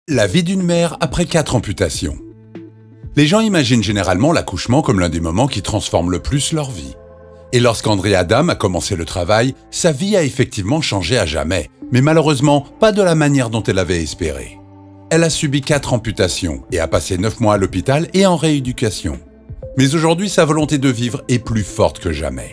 La vie d'une mère après 4 amputations. Les gens imaginent généralement l'accouchement comme l'un des moments qui transforment le plus leur vie. Et lorsqu'Andrea Adam a commencé le travail, sa vie a effectivement changé à jamais, mais malheureusement pas de la manière dont elle avait espéré. Elle a subi 4 amputations et a passé 9 mois à l'hôpital et en rééducation. Mais aujourd'hui, sa volonté de vivre est plus forte que jamais.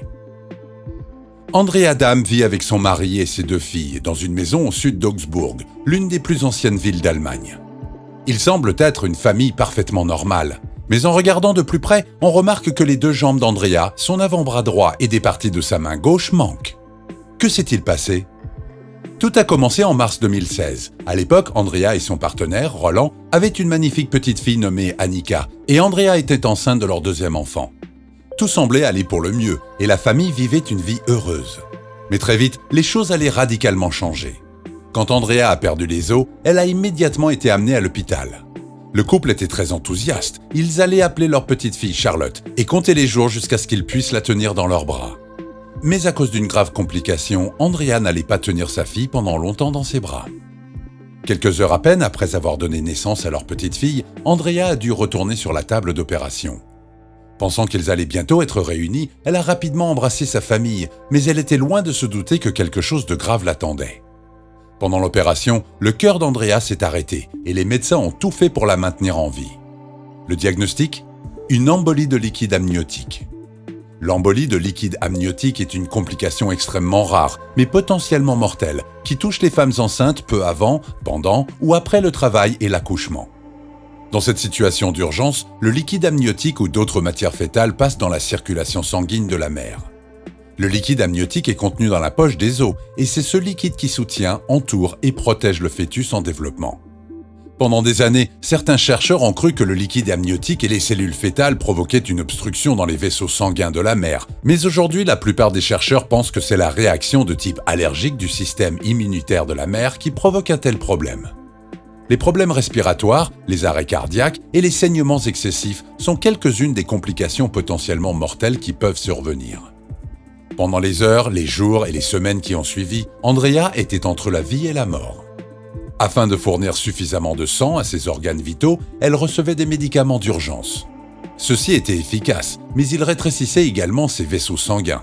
Andrea Adam vit avec son mari et ses 2 filles dans une maison au sud d'Augsbourg, l'une des plus anciennes villes d'Allemagne. Ils semblent être une famille parfaitement normale, mais en regardant de plus près, on remarque que les 2 jambes d'Andrea, son avant-bras droit et des parties de sa main gauche manquent. Que s'est-il passé? Tout a commencé en mars 2016. À l'époque, Andrea et son partenaire, Roland, avaient une magnifique petite fille nommée Annika, et Andrea était enceinte de leur 2e enfant. Tout semblait aller pour le mieux, et la famille vivait une vie heureuse. Mais très vite, les choses allaient radicalement changer. Quand Andrea a perdu les os, elle a immédiatement été amenée à l'hôpital. Le couple était très enthousiaste. Ils allaient appeler leur petite fille Charlotte et compter les jours jusqu'à ce qu'ils puissent la tenir dans leurs bras. Mais à cause d'une grave complication, Andrea n'allait pas tenir sa fille pendant longtemps dans ses bras. Quelques heures à peine après avoir donné naissance à leur petite fille, Andrea a dû retourner sur la table d'opération. Pensant qu'ils allaient bientôt être réunis, elle a rapidement embrassé sa famille, mais elle était loin de se douter que quelque chose de grave l'attendait. Pendant l'opération, le cœur d'Andrea s'est arrêté et les médecins ont tout fait pour la maintenir en vie. Le diagnostic? Une embolie de liquide amniotique. L'embolie de liquide amniotique est une complication extrêmement rare, mais potentiellement mortelle, qui touche les femmes enceintes peu avant, pendant ou après le travail et l'accouchement. Dans cette situation d'urgence, le liquide amniotique ou d'autres matières fétales passent dans la circulation sanguine de la mère. Le liquide amniotique est contenu dans la poche des os et c'est ce liquide qui soutient, entoure et protège le fœtus en développement. Pendant des années, certains chercheurs ont cru que le liquide amniotique et les cellules fœtales provoquaient une obstruction dans les vaisseaux sanguins de la mère, mais aujourd'hui la plupart des chercheurs pensent que c'est la réaction de type allergique du système immunitaire de la mère qui provoque un tel problème. Les problèmes respiratoires, les arrêts cardiaques et les saignements excessifs sont quelques-unes des complications potentiellement mortelles qui peuvent survenir. Pendant les heures, les jours et les semaines qui ont suivi, Andrea était entre la vie et la mort. Afin de fournir suffisamment de sang à ses organes vitaux, elle recevait des médicaments d'urgence. Ceux-ci étaient efficaces, mais ils rétrécissaient également ses vaisseaux sanguins.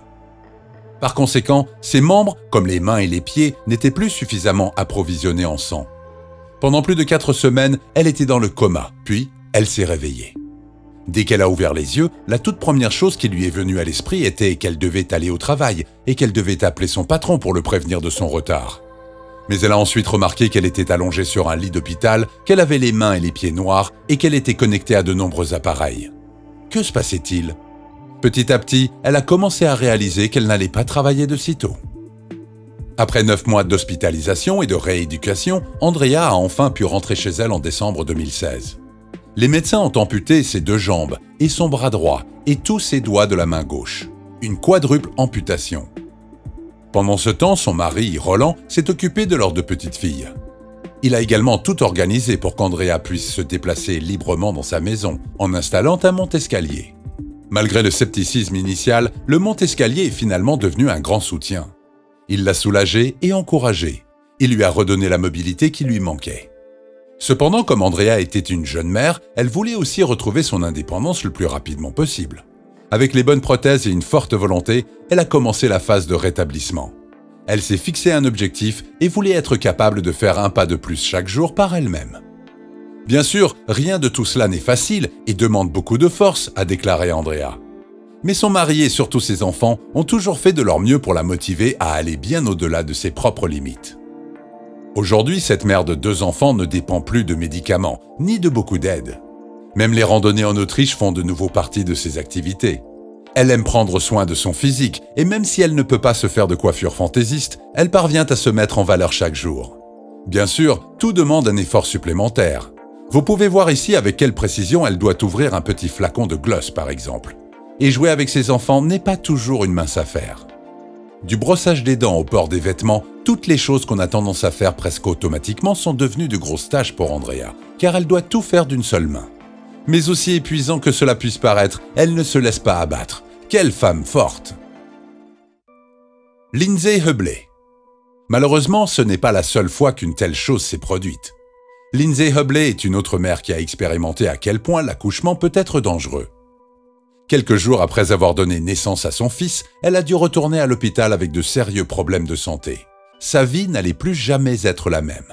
Par conséquent, ses membres, comme les mains et les pieds, n'étaient plus suffisamment approvisionnés en sang. Pendant plus de 4 semaines, elle était dans le coma, puis elle s'est réveillée. Dès qu'elle a ouvert les yeux, la toute première chose qui lui est venue à l'esprit était qu'elle devait aller au travail et qu'elle devait appeler son patron pour le prévenir de son retard. Mais elle a ensuite remarqué qu'elle était allongée sur un lit d'hôpital, qu'elle avait les mains et les pieds noirs et qu'elle était connectée à de nombreux appareils. Que se passait-il? Petit à petit, elle a commencé à réaliser qu'elle n'allait pas travailler de sitôt. Après 9 mois d'hospitalisation et de rééducation, Andrea a enfin pu rentrer chez elle en décembre 2016. Les médecins ont amputé ses 2 jambes et son bras droit et tous ses doigts de la main gauche. Une quadruple amputation. Pendant ce temps, son mari, Roland, s'est occupé de leurs 2 petites filles. Il a également tout organisé pour qu'Andrea puisse se déplacer librement dans sa maison en installant un monte-escalier. Malgré le scepticisme initial, le monte-escalier est finalement devenu un grand soutien. Il l'a soulagée et encouragée. Il lui a redonné la mobilité qui lui manquait. Cependant, comme Andrea était une jeune mère, elle voulait aussi retrouver son indépendance le plus rapidement possible. Avec les bonnes prothèses et une forte volonté, elle a commencé la phase de rétablissement. Elle s'est fixé un objectif et voulait être capable de faire un pas de plus chaque jour par elle-même. Bien sûr, rien de tout cela n'est facile et demande beaucoup de force, a déclaré Andrea. Mais son mari et surtout ses enfants ont toujours fait de leur mieux pour la motiver à aller bien au-delà de ses propres limites. Aujourd'hui, cette mère de 2 enfants ne dépend plus de médicaments, ni de beaucoup d'aide. Même les randonnées en Autriche font de nouveau partie de ses activités. Elle aime prendre soin de son physique, et même si elle ne peut pas se faire de coiffure fantaisiste, elle parvient à se mettre en valeur chaque jour. Bien sûr, tout demande un effort supplémentaire. Vous pouvez voir ici avec quelle précision elle doit ouvrir un petit flacon de gloss par exemple. Et jouer avec ses enfants n'est pas toujours une mince affaire. Du brossage des dents au port des vêtements, toutes les choses qu'on a tendance à faire presque automatiquement sont devenues de grosses tâches pour Andrea, car elle doit tout faire d'une seule main. Mais aussi épuisant que cela puisse paraître, elle ne se laisse pas abattre. Quelle femme forte! Lindsay Hubley. Malheureusement, ce n'est pas la seule fois qu'une telle chose s'est produite. Lindsay Hubley est une autre mère qui a expérimenté à quel point l'accouchement peut être dangereux. Quelques jours après avoir donné naissance à son fils, elle a dû retourner à l'hôpital avec de sérieux problèmes de santé. Sa vie n'allait plus jamais être la même.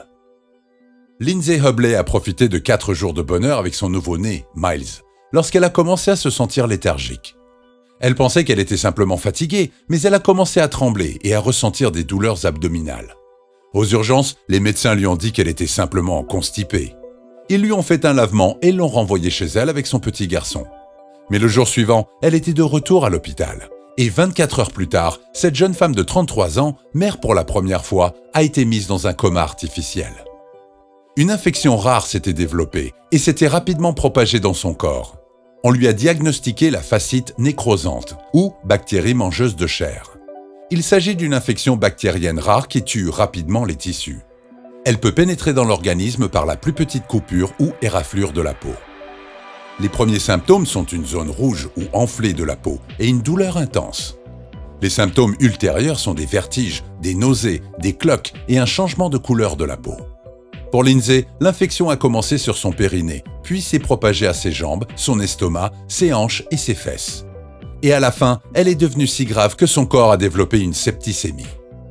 Lindsay Hubley a profité de 4 jours de bonheur avec son nouveau-né, Miles, lorsqu'elle a commencé à se sentir léthargique. Elle pensait qu'elle était simplement fatiguée, mais elle a commencé à trembler et à ressentir des douleurs abdominales. Aux urgences, les médecins lui ont dit qu'elle était simplement constipée. Ils lui ont fait un lavement et l'ont renvoyée chez elle avec son petit garçon. Mais le jour suivant, elle était de retour à l'hôpital. Et 24 heures plus tard, cette jeune femme de 33 ans, mère pour la première fois, a été mise dans un coma artificiel. Une infection rare s'était développée et s'était rapidement propagée dans son corps. On lui a diagnostiqué la fasciite nécrosante, ou bactérie mangeuse de chair. Il s'agit d'une infection bactérienne rare qui tue rapidement les tissus. Elle peut pénétrer dans l'organisme par la plus petite coupure ou éraflure de la peau. Les premiers symptômes sont une zone rouge ou enflée de la peau et une douleur intense. Les symptômes ultérieurs sont des vertiges, des nausées, des cloques et un changement de couleur de la peau. Pour Lindsay, l'infection a commencé sur son périnée, puis s'est propagée à ses jambes, son estomac, ses hanches et ses fesses. Et à la fin, elle est devenue si grave que son corps a développé une septicémie.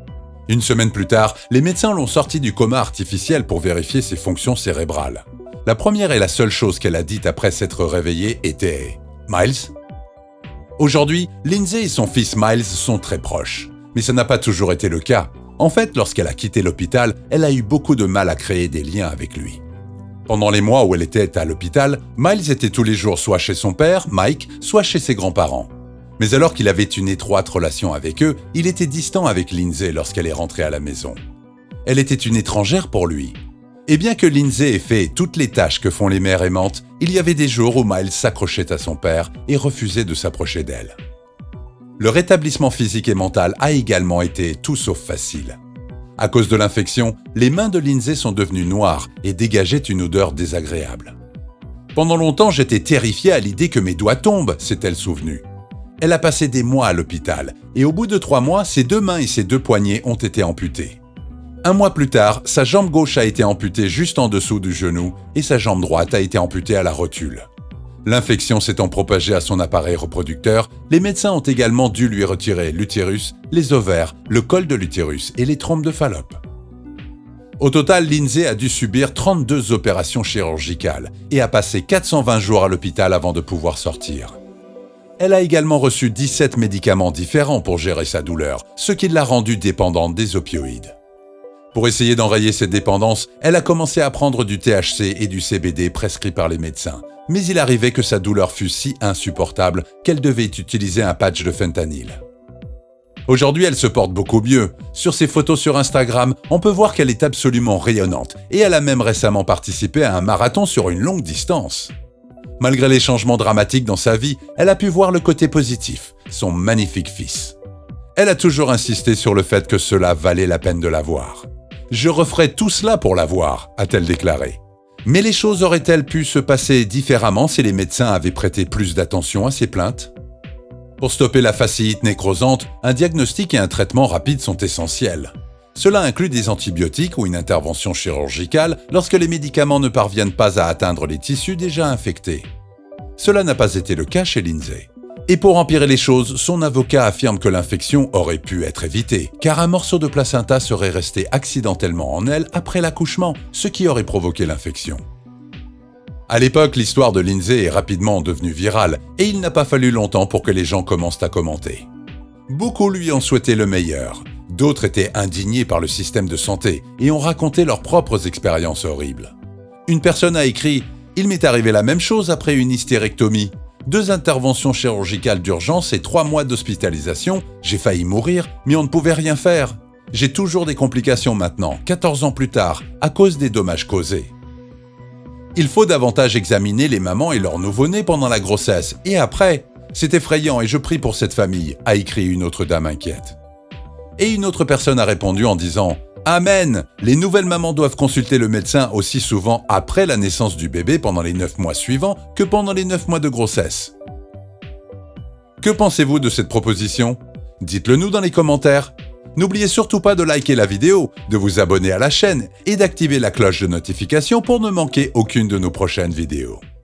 Une semaine plus tard, les médecins l'ont sortie du coma artificiel pour vérifier ses fonctions cérébrales. La première et la seule chose qu'elle a dite après s'être réveillée était « Miles ?» Aujourd'hui, Lindsay et son fils Miles sont très proches. Mais ça n'a pas toujours été le cas. En fait, lorsqu'elle a quitté l'hôpital, elle a eu beaucoup de mal à créer des liens avec lui. Pendant les mois où elle était à l'hôpital, Miles était tous les jours soit chez son père, Mike, soit chez ses grands-parents. Mais alors qu'il avait une étroite relation avec eux, il était distant avec Lindsay lorsqu'elle est rentrée à la maison. Elle était une étrangère pour lui. Et bien que Lindsay ait fait toutes les tâches que font les mères aimantes, il y avait des jours où Miles s'accrochait à son père et refusait de s'approcher d'elle. Le rétablissement physique et mental a également été tout sauf facile. À cause de l'infection, les mains de Lindsay sont devenues noires et dégageaient une odeur désagréable. Pendant longtemps, j'étais terrifiée à l'idée que mes doigts tombent, s'est-elle souvenue. Elle a passé des mois à l'hôpital et au bout de 3 mois, ses 2 mains et ses 2 poignets ont été amputés. 1 mois plus tard, sa jambe gauche a été amputée juste en dessous du genou et sa jambe droite a été amputée à la rotule. L'infection s'étant propagée à son appareil reproducteur, les médecins ont également dû lui retirer l'utérus, les ovaires, le col de l'utérus et les trompes de Fallope. Au total, Lindsay a dû subir 32 opérations chirurgicales et a passé 420 jours à l'hôpital avant de pouvoir sortir. Elle a également reçu 17 médicaments différents pour gérer sa douleur, ce qui l'a rendue dépendante des opioïdes. Pour essayer d'enrayer cette dépendance, elle a commencé à prendre du THC et du CBD prescrits par les médecins. Mais il arrivait que sa douleur fût si insupportable qu'elle devait utiliser un patch de fentanyl. Aujourd'hui, elle se porte beaucoup mieux. Sur ses photos sur Instagram, on peut voir qu'elle est absolument rayonnante et elle a même récemment participé à un marathon sur une longue distance. Malgré les changements dramatiques dans sa vie, elle a pu voir le côté positif, son magnifique fils. Elle a toujours insisté sur le fait que cela valait la peine de la voir. « Je referais tout cela pour la voir », a-t-elle déclaré. Mais les choses auraient-elles pu se passer différemment si les médecins avaient prêté plus d'attention à ses plaintes? Pour stopper la fasciite nécrosante, un diagnostic et un traitement rapide sont essentiels. Cela inclut des antibiotiques ou une intervention chirurgicale lorsque les médicaments ne parviennent pas à atteindre les tissus déjà infectés. Cela n'a pas été le cas chez Lindsay. Et pour empirer les choses, son avocat affirme que l'infection aurait pu être évitée, car un morceau de placenta serait resté accidentellement en elle après l'accouchement, ce qui aurait provoqué l'infection. À l'époque, l'histoire de Lindsay est rapidement devenue virale, et il n'a pas fallu longtemps pour que les gens commencent à commenter. Beaucoup lui ont souhaité le meilleur, d'autres étaient indignés par le système de santé et ont raconté leurs propres expériences horribles. Une personne a écrit « Il m'est arrivé la même chose après une hystérectomie. 2 interventions chirurgicales d'urgence et 3 mois d'hospitalisation, j'ai failli mourir, mais on ne pouvait rien faire. J'ai toujours des complications maintenant, 14 ans plus tard, à cause des dommages causés. » Il faut davantage examiner les mamans et leurs nouveau-nés pendant la grossesse et après. C'est effrayant et je prie pour cette famille, a écrit une autre dame inquiète. Et une autre personne a répondu en disant « Amen! Les nouvelles mamans doivent consulter le médecin aussi souvent après la naissance du bébé pendant les 9 mois suivants que pendant les 9 mois de grossesse. » Que pensez-vous de cette proposition? Dites-le nous dans les commentaires. N'oubliez surtout pas de liker la vidéo, de vous abonner à la chaîne et d'activer la cloche de notification pour ne manquer aucune de nos prochaines vidéos.